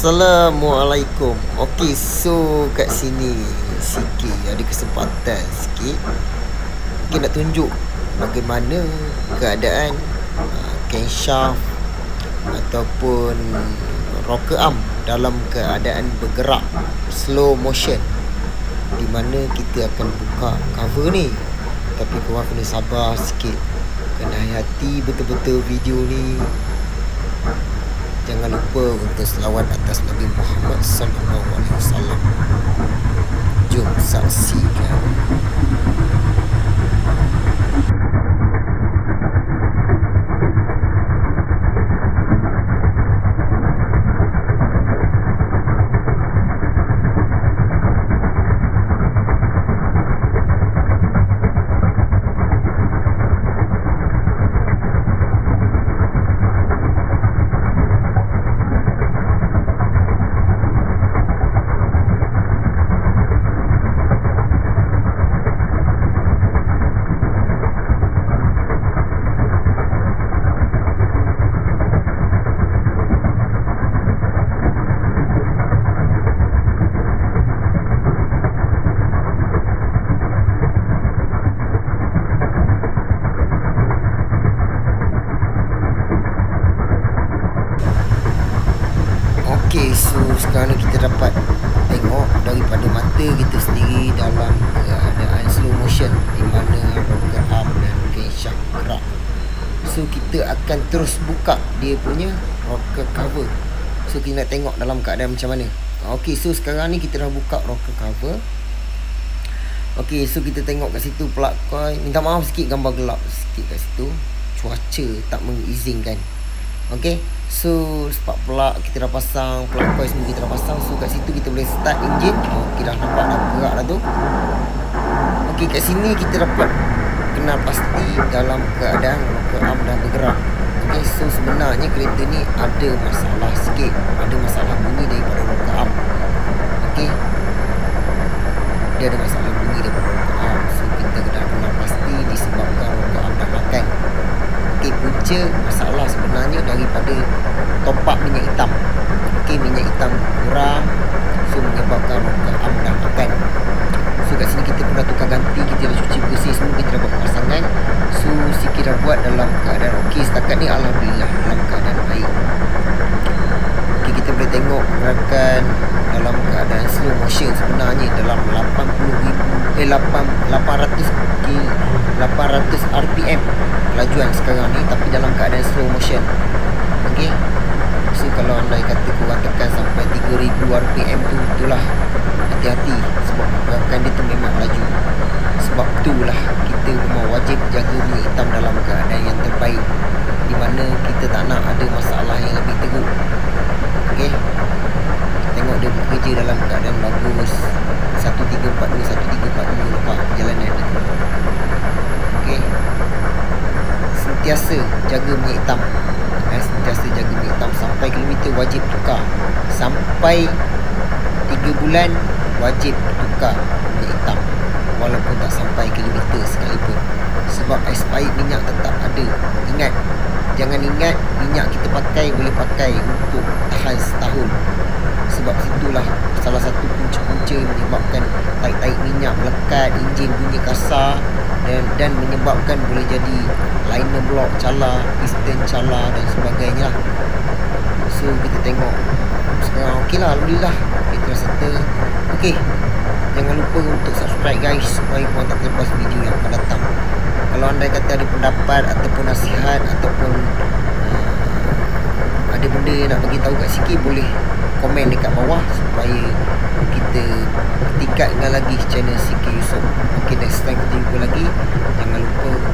Assalamualaikum. Okey, so kat sini sikit ada kesempatan sikit mungkin nak tunjuk bagaimana keadaan camshaft ataupun rocker arm dalam keadaan bergerak slow motion, di mana kita akan buka cover ni. Tapi korang kena sabar sikit, kena hati betul-betul video ni. Jangan lupa untuk selawat atas Nabi Muhammad SAW. Jom saksikan. Okay, so sekarang kita dapat tengok daripada mata kita sendiri dalam keadaan slow motion, di mana rocker arm dan camshaft gerak. So kita akan terus buka dia punya rocker cover. So kita nak tengok dalam keadaan macam mana. Okay, so sekarang ni kita dah buka rocker cover. Okay, so kita tengok kat situ plug coil. Minta maaf sikit gambar gelap sikit kat situ, cuaca tak mengizinkan. Okay, so spark plug kita dah pasang, plug coil semua kita dah pasang. So kat situ kita boleh start enjin. Okay, dah nampak dah gerak dah tu. Okay, kat sini kita dapat kenal pasti dalam keadaan rocker arm dah bergerak. Okay, so sebenarnya kereta ni ada masalah sikit, ada masalah bunyi daripada rocker arm. Okay, dia ada masalah bunyi daripada rocker arm. So kita dah kenal pasti disebabkan rocker arm dah makan. Okay, punca masalah sebenarnya daripada top up minyak hitam. Okay, minyak hitam kurang, so menyebabkan rocker arm dah makan. So kat sini kita pun dah tukar ganti, kita dah cuci bersih semua, kita dah buat pemasangan. So sikit dah buat dalam keadaan okey. Setakat ni alhamdulillah dalam keadaan baik. Okay, kita boleh tengok gerakan dalam keadaan slow motion sebenarnya dalam 800 RPM kelajuan sekarang ni, tapi dalam keadaan slow motion. Okey, so kalau anda kata korang tekan sampai 3000 RPM tu, itulah hati-hati, sebab gerakan dia tu memang laju. Sebab itulah kita memang wajib jaga minyak hitam dalam keadaan yang terbaik, di mana kita tak nak ada masalah yang lebih teruk. Okey, tengok dia bekerja dalam keadaan bagus. 1342 lepas perjalanan ni. Okey, sentiasa jaga minyak hitam. Sentiasa jaga minyak hitam sampai kilometer wajib tukar. Sampai 3 bulan wajib tukar minyak hitam, walaupun tak sampai kilometer sekalipun. Sebab expired minyak tetap ada. Ingat, jangan ingat minyak kita pakai boleh pakai untuk tahan setahun. Sebab situlah salah satu punca-punca menyebabkan taik-taik minyak melekat, enjin bunyi kasar, dan menyebabkan boleh jadi liner block cala, piston cala dan sebagainya lah. So kita tengok sekarang okey lah, alhamdulillah kita dah settle. Okey, jangan lupa untuk subscribe guys, supaya korang tak terlepas video yang akan datang. Kalau anda kata ada pendapat ataupun nasihat ataupun ada benda yang nak bagi tahu kat Siki, boleh komen dekat bawah supaya kita tingkatkan lagi channel Siki Yusof. Okay, next time kita jumpa lagi. Jangan lupa